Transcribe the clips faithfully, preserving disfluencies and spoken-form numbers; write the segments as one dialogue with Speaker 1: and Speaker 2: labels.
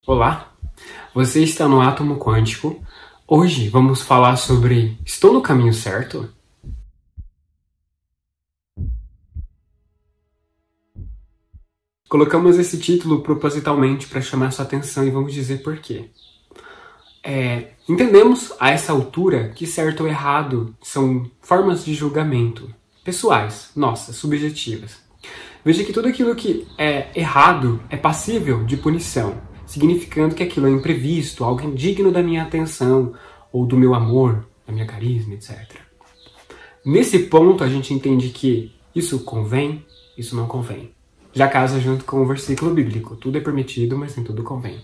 Speaker 1: Olá, você está no Átomo Quântico. Hoje vamos falar sobre estou no caminho certo? Colocamos esse título propositalmente para chamar sua atenção e vamos dizer por quê. É, entendemos a essa altura que certo ou errado são formas de julgamento pessoais, nossas, subjetivas. Veja que tudo aquilo que é errado é passível de punição, significando que aquilo é imprevisto, algo indigno da minha atenção, ou do meu amor, da minha carisma, etcétera. Nesse ponto a gente entende que isso convém, isso não convém. Já casa junto com o versículo bíblico, tudo é permitido, mas nem tudo convém.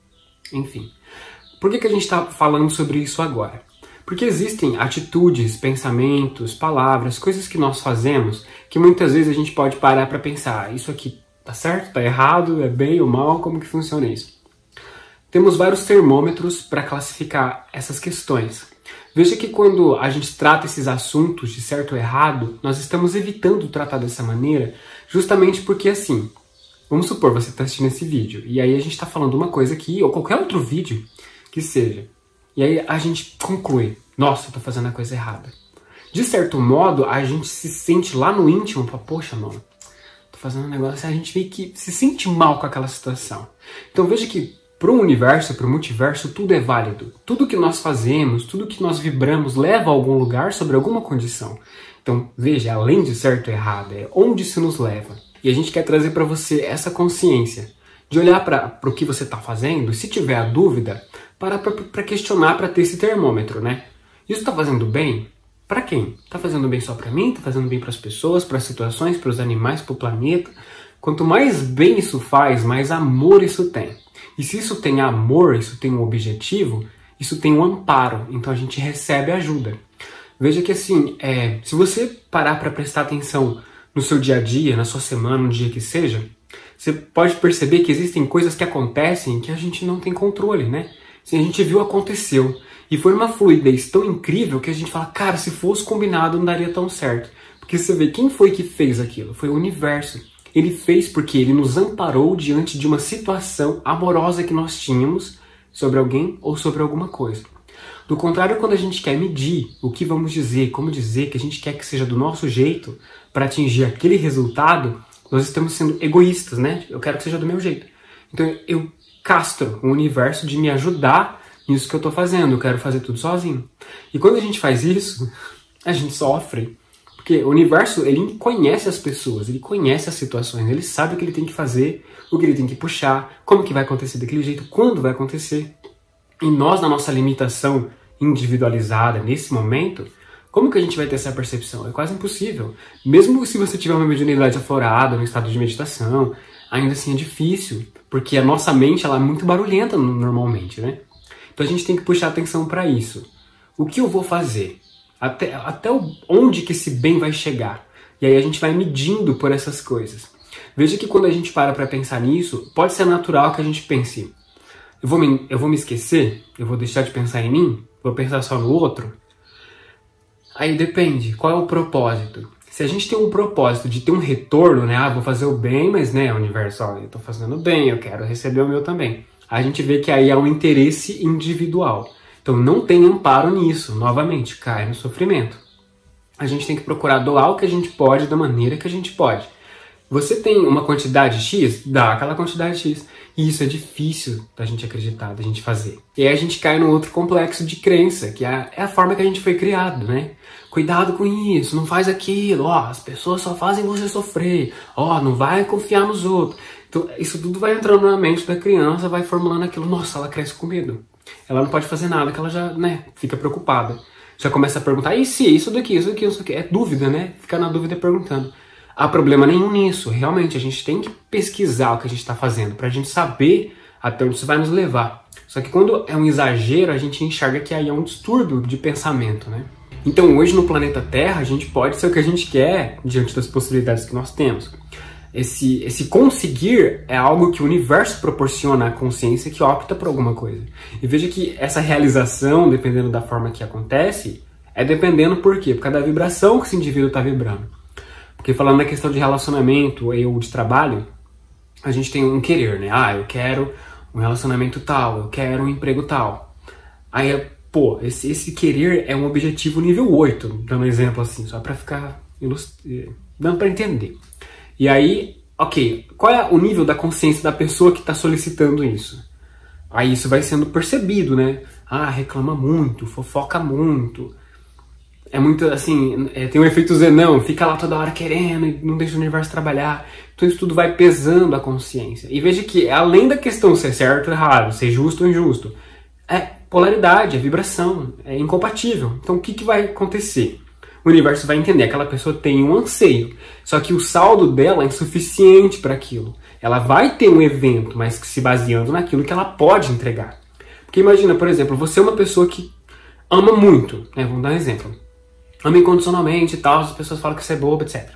Speaker 1: Enfim, por que, que a gente está falando sobre isso agora? Porque existem atitudes, pensamentos, palavras, coisas que nós fazemos que muitas vezes a gente pode parar para pensar, isso aqui tá certo, tá errado, é bem ou mal, como que funciona isso? Temos vários termômetros para classificar essas questões. Veja que quando a gente trata esses assuntos de certo ou errado, nós estamos evitando tratar dessa maneira justamente porque assim, vamos supor, você está assistindo esse vídeo e aí a gente está falando uma coisa aqui, ou qualquer outro vídeo que seja, e aí a gente conclui, nossa, eu tô fazendo a coisa errada. De certo modo, a gente se sente lá no íntimo, poxa, mano, tô fazendo um negócio, a gente meio que se sente mal com aquela situação. Então veja que para o universo, para o multiverso, tudo é válido. Tudo que nós fazemos, tudo que nós vibramos leva a algum lugar sobre alguma condição. Então veja, além de certo e errado, é onde isso nos leva. E a gente quer trazer para você essa consciência de olhar para o que você está fazendo, e se tiver a dúvida, parar para questionar, para ter esse termômetro, né? Isso está fazendo bem? Para quem? Está fazendo bem só para mim? Está fazendo bem para as pessoas, para as situações, para os animais, para o planeta? Quanto mais bem isso faz, mais amor isso tem. E se isso tem amor, isso tem um objetivo, isso tem um amparo. Então a gente recebe ajuda. Veja que assim, é, se você parar para prestar atenção no seu dia a dia, na sua semana, no dia que seja, você pode perceber que existem coisas que acontecem que a gente não tem controle, né? Assim, a gente viu, aconteceu. E foi uma fluidez tão incrível que a gente fala, cara, se fosse combinado não daria tão certo. Porque você vê, quem foi que fez aquilo? Foi o universo. Ele fez porque ele nos amparou diante de uma situação amorosa que nós tínhamos sobre alguém ou sobre alguma coisa. Do contrário, quando a gente quer medir o que vamos dizer, como dizer, que a gente quer que seja do nosso jeito para atingir aquele resultado, nós estamos sendo egoístas, né? Eu quero que seja do meu jeito. Então eu castro o universo de me ajudar nisso que eu estou fazendo. Eu quero fazer tudo sozinho. E quando a gente faz isso, a gente sofre. Porque o universo, ele conhece as pessoas, ele conhece as situações, ele sabe o que ele tem que fazer, o que ele tem que puxar, como que vai acontecer daquele jeito, quando vai acontecer. E nós, na nossa limitação individualizada nesse momento, como que a gente vai ter essa percepção? É quase impossível. Mesmo se você tiver uma mediunidade aflorada, um estado de meditação, ainda assim é difícil, porque a nossa mente ela é muito barulhenta normalmente, né? Então a gente tem que puxar atenção para isso. O que eu vou fazer? Até, até onde que esse bem vai chegar? E aí a gente vai medindo por essas coisas. Veja que quando a gente para para pensar nisso, pode ser natural que a gente pense, eu vou, me, eu vou me esquecer? Eu vou deixar de pensar em mim? Vou pensar só no outro? Aí depende, qual é o propósito? Se a gente tem um propósito de ter um retorno, né? Ah, vou fazer o bem, mas né, universo, ó, eu tô fazendo bem, eu quero receber o meu também. A gente vê que aí há um interesse individual. Então não tem amparo nisso, novamente, cai no sofrimento. A gente tem que procurar doar o que a gente pode da maneira que a gente pode. Você tem uma quantidade X? Dá aquela quantidade X. E isso é difícil da gente acreditar, da gente fazer. E aí a gente cai no outro complexo de crença, que é a forma que a gente foi criado, né? Cuidado com isso, não faz aquilo, ó, as pessoas só fazem você sofrer, ó, não vai confiar nos outros. Então isso tudo vai entrando na mente da criança, vai formulando aquilo, nossa, ela cresce com medo. Ela não pode fazer nada, que ela já, né, fica preocupada. Já começa a perguntar, e se, isso daqui, isso daqui, isso daqui. É dúvida, né? Fica na dúvida perguntando. Há problema nenhum nisso. Realmente, a gente tem que pesquisar o que a gente está fazendo para a gente saber até onde isso vai nos levar. Só que quando é um exagero, a gente enxerga que aí é um distúrbio de pensamento, né? Então, hoje no planeta Terra, a gente pode ser o que a gente quer diante das possibilidades que nós temos. Esse, esse conseguir é algo que o universo proporciona à consciência que opta por alguma coisa. E veja que essa realização, dependendo da forma que acontece, é dependendo por quê? Por causa da vibração que esse indivíduo está vibrando. Porque falando na questão de relacionamento ou de trabalho, a gente tem um querer, né? Ah, eu quero um relacionamento tal, eu quero um emprego tal. Aí, pô, esse, esse querer é um objetivo nível oito, dando um exemplo assim, só pra ficar ilust... dando pra entender. E aí, ok, qual é o nível da consciência da pessoa que tá solicitando isso? Aí isso vai sendo percebido, né? Ah, reclama muito, fofoca muito. É muito, assim, é, tem um efeito zenão, fica lá toda hora querendo e não deixa o universo trabalhar. Então isso tudo vai pesando a consciência. E veja que, além da questão ser certo ou errado, ser justo ou injusto, é polaridade, é vibração, é incompatível. Então o que, que vai acontecer? O universo vai entender que aquela pessoa tem um anseio, só que o saldo dela é insuficiente para aquilo. Ela vai ter um evento, mas se baseando naquilo que ela pode entregar. Porque imagina, por exemplo, você é uma pessoa que ama muito, né? Vamos dar um exemplo. Ama incondicionalmente e tal, as pessoas falam que você é boba, etcétera.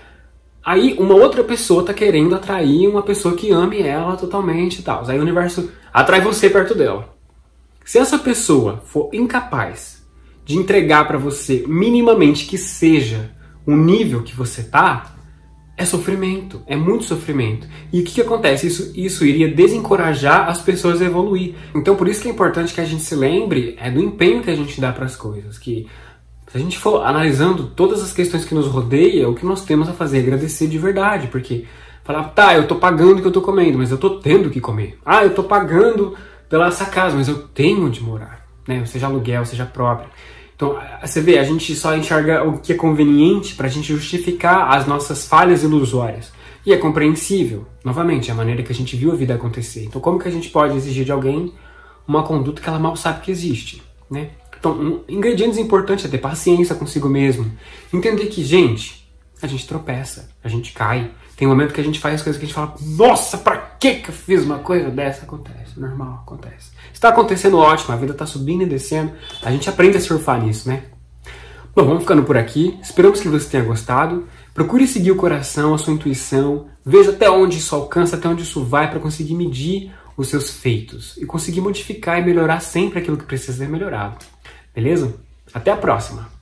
Speaker 1: Aí uma outra pessoa tá querendo atrair uma pessoa que ame ela totalmente e tal. Aí o universo atrai você perto dela. Se essa pessoa for incapaz de entregar para você minimamente que seja o nível que você tá, é sofrimento, é muito sofrimento. E o que, que acontece? Isso, isso iria desencorajar as pessoas a evoluir. Então por isso que é importante que a gente se lembre é do empenho que a gente dá para as coisas, que se a gente for analisando todas as questões que nos rodeiam, o que nós temos a fazer é agradecer de verdade, porque falar, tá, eu tô pagando o que eu tô comendo, mas eu tô tendo que comer. Ah, eu tô pagando pela essa casa, mas eu tenho onde morar, né? Seja aluguel, seja próprio. Então, você vê, a gente só enxerga o que é conveniente pra gente justificar as nossas falhas ilusórias. E é compreensível, novamente, a maneira que a gente viu a vida acontecer. Então, como que a gente pode exigir de alguém uma conduta que ela mal sabe que existe, né? Então, um ingredientes importantes é ter paciência consigo mesmo. Entender que, gente, a gente tropeça, a gente cai. Tem um momento que a gente faz as coisas que a gente fala, nossa, pra que que eu fiz uma coisa dessa? Acontece, normal, acontece. Está acontecendo ótimo, a vida está subindo e descendo. A gente aprende a surfar nisso, né? Bom, vamos ficando por aqui. Esperamos que você tenha gostado. Procure seguir o coração, a sua intuição. Veja até onde isso alcança, até onde isso vai, para conseguir medir os seus feitos. E conseguir modificar e melhorar sempre aquilo que precisa ser melhorado. Beleza? Até a próxima!